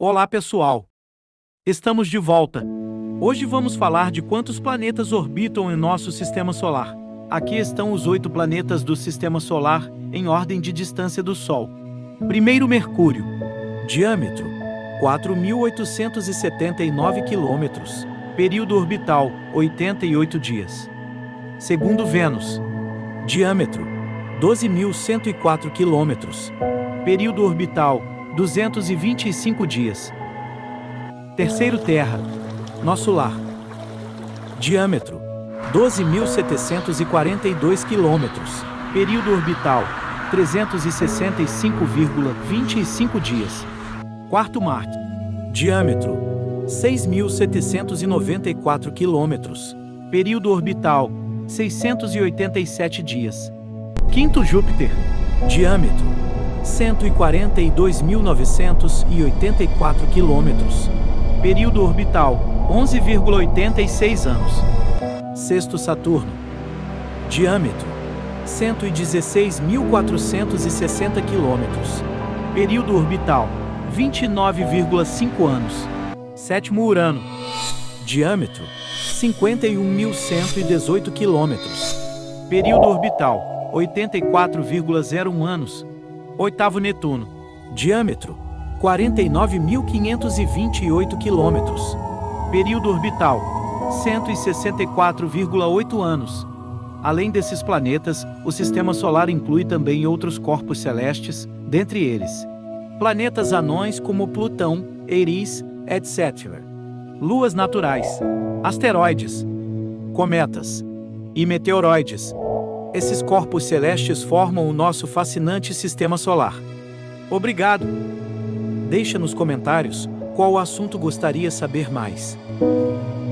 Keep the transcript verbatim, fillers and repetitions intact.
Olá, pessoal! Estamos de volta. Hoje vamos falar de quantos planetas orbitam em nosso sistema solar. Aqui estão os oito planetas do sistema solar em ordem de distância do Sol. Primeiro, Mercúrio. Diâmetro: quatro mil oitocentos e setenta e nove quilômetros. Período orbital: oitenta e oito dias. Segundo, Vênus. Diâmetro: doze mil cento e quatro quilômetros. Período orbital: duzentos e vinte e cinco dias. Terceiro, Terra, nosso lar. Diâmetro: doze mil setecentos e quarenta e dois quilômetros. Período orbital: trezentos e sessenta e cinco vírgula vinte e cinco dias. Quarto, Marte. Diâmetro: seis mil setecentos e noventa e quatro quilômetros. Período orbital: seiscentos e oitenta e sete dias. Quinto, Júpiter. Diâmetro: cento e quarenta e dois mil novecentos e oitenta e quatro quilômetros. Período orbital: onze vírgula oitenta e seis anos. Sexto, Saturno. Diâmetro: cento e dezesseis mil quatrocentos e sessenta quilômetros. Período orbital: vinte e nove vírgula cinco anos. Sétimo, Urano. Diâmetro: cinquenta e um mil cento e dezoito quilômetros. Período orbital: oitenta e quatro vírgula zero um anos. Oitavo, Netuno. Diâmetro: quarenta e nove mil quinhentos e vinte e oito quilômetros. Período orbital: cento e sessenta e quatro vírgula oito anos. Além desses planetas, o sistema solar inclui também outros corpos celestes, dentre eles planetas anões como Plutão, Eris, etcétera. Luas naturais, asteroides, cometas e meteoroides. Esses corpos celestes formam o nosso fascinante sistema solar. Obrigado! Deixa nos comentários qual assunto gostaria de saber mais.